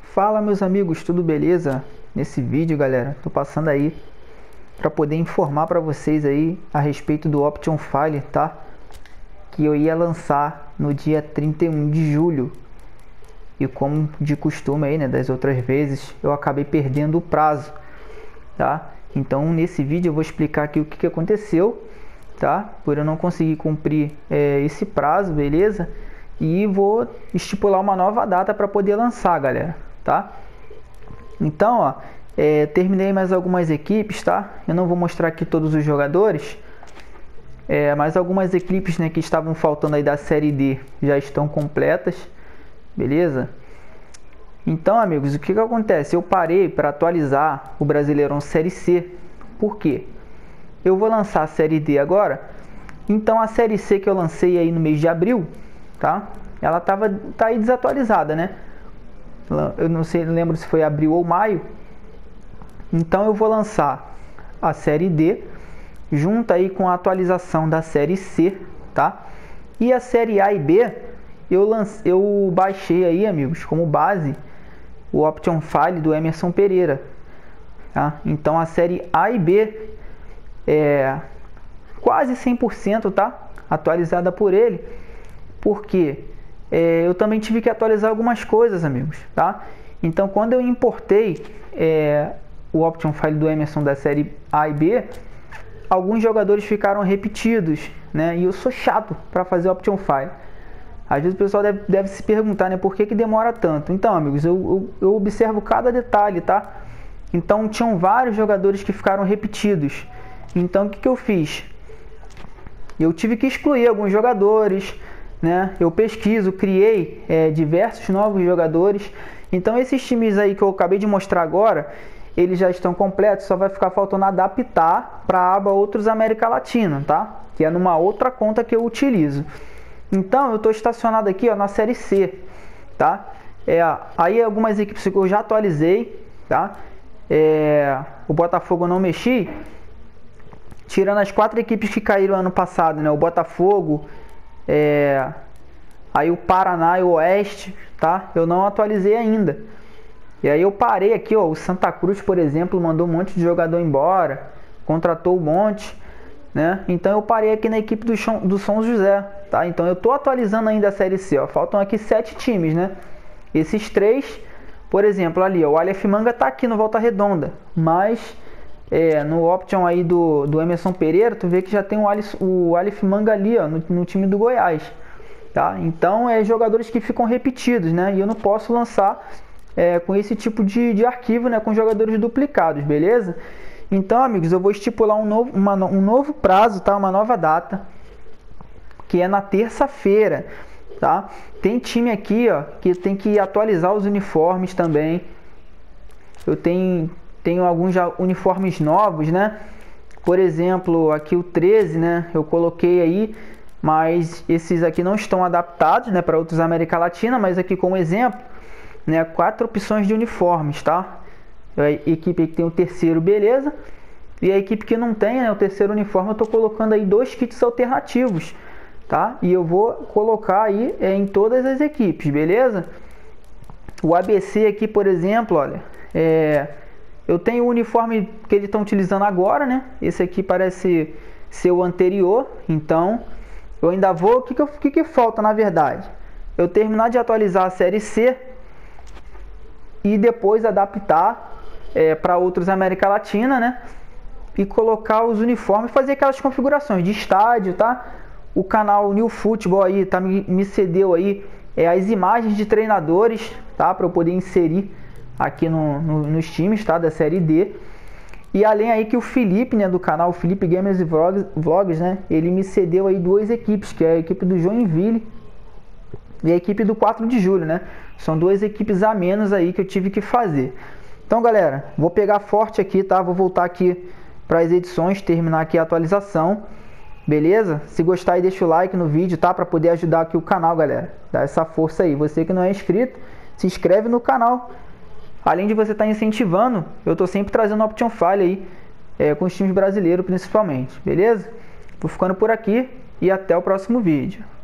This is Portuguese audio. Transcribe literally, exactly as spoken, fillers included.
Fala, meus amigos, tudo beleza? Nesse vídeo, galera, tô passando aí para poder informar para vocês aí a respeito do Option File, tá? Que eu ia lançar no dia trinta e um de julho. E como de costume aí, né, das outras vezes, eu acabei perdendo o prazo, tá? Então, nesse vídeo eu vou explicar aqui o que, que aconteceu, tá? Por eu não conseguir cumprir é, esse prazo, beleza? E vou estipular uma nova data para poder lançar, galera, tá? Então, ó, é, terminei mais algumas equipes, tá? Eu não vou mostrar aqui todos os jogadores, é, mas algumas equipes, né, que estavam faltando aí da série D já estão completas, beleza? Então, amigos, o que que acontece? Eu parei para atualizar o Brasileirão Série C. Por quê? Eu vou lançar a série D agora. Então, a série C que eu lancei aí no mês de abril, tá? Ela tava tá aí desatualizada, né? Eu não sei, não lembro se foi abril ou maio. Então eu vou lançar a série D junto aí com a atualização da série C, tá? E a série A e B eu lance, eu baixei aí, amigos, como base o Option File do Emerson Pereira, tá? Então a série A e B é quase cem por cento, tá? Atualizada por ele. Porque é, eu também tive que atualizar algumas coisas, amigos, tá? Então, quando eu importei é, o Option File do Emerson da série A e B, alguns jogadores ficaram repetidos, né? E eu sou chato para fazer Option File. Às vezes o pessoal deve, deve se perguntar, né? Por que que demora tanto? Então, amigos, eu, eu, eu observo cada detalhe, tá? Então, tinham vários jogadores que ficaram repetidos. Então, o que que eu fiz? Eu tive que excluir alguns jogadores, né? Eu pesquiso, criei é, diversos novos jogadores. Então esses times aí que eu acabei de mostrar agora, eles já estão completos, só vai ficar faltando adaptar para a aba Outros América Latina, tá? Que é numa outra conta que eu utilizo. Então eu estou estacionado aqui, ó, na série C, tá? É, aí algumas equipes que eu já atualizei, tá? É, o Botafogo eu não mexi, tirando as quatro equipes que caíram ano passado, né? O Botafogo, É, aí o Paraná e o Oeste, tá? Eu não atualizei ainda. E aí eu parei aqui, ó. O Santa Cruz, por exemplo, mandou um monte de jogador embora, contratou um monte, né? Então eu parei aqui na equipe do, do São José, tá? Então eu tô atualizando ainda a série C, ó. Faltam aqui sete times, né? Esses três, por exemplo, ali, ó, o Aleph Manga tá aqui no Volta Redonda, mas É, no option aí do, do Emerson Pereira, tu vê que já tem o Aleph, o Aleph Manga ali, ó, no, no time do Goiás, tá? Então é jogadores que ficam repetidos, né? E eu não posso lançar é, com esse tipo de, de arquivo, né? Com jogadores duplicados, beleza? Então, amigos, eu vou estipular um novo, uma, um novo prazo, tá? Uma nova data, que é na terça-feira, tá? Tem time aqui, ó, que tem que atualizar os uniformes também. Eu tenho Tenho alguns já uniformes novos, né? Por exemplo, aqui o treze, né? Eu coloquei aí, mas esses aqui não estão adaptados, né, para outros América Latina, mas aqui como exemplo, né, quatro opções de uniformes, tá? A equipe que tem o terceiro, beleza? E a equipe que não tem, né, o terceiro uniforme, eu tô colocando aí dois kits alternativos, tá? E eu vou colocar aí é, em todas as equipes, beleza? O A B C aqui, por exemplo, olha, é... eu tenho o uniforme que eles estão utilizando agora, né? Esse aqui parece ser o anterior. Então, eu ainda vou... O que que, eu, o que que falta, na verdade? Eu terminar de atualizar a série C e depois adaptar é, para outros América Latina, né? E colocar os uniformes, fazer aquelas configurações de estádio, tá? O canal New Football aí, tá? Me, me cedeu aí é, as imagens de treinadores, tá? Para eu poder inserir aqui no, no, nos times, tá, da série D. E além aí que o Felipe, né, do canal Felipe Gamers e Vlogs, Vlogs, né, ele me cedeu aí duas equipes, que é a equipe do Joinville e a equipe do quatro de julho, né? São duas equipes a menos aí que eu tive que fazer. Então, galera, vou pegar forte aqui, tá? Vou voltar aqui para as edições, terminar aqui a atualização, beleza? Se gostar aí, deixa o like no vídeo, tá? Para poder ajudar aqui o canal, galera. Dá essa força aí. Você que não é inscrito, se inscreve no canal. Além de você estar incentivando, eu estou sempre trazendo Option File aí, é, com os times brasileiros principalmente, beleza? Vou ficando por aqui e até o próximo vídeo.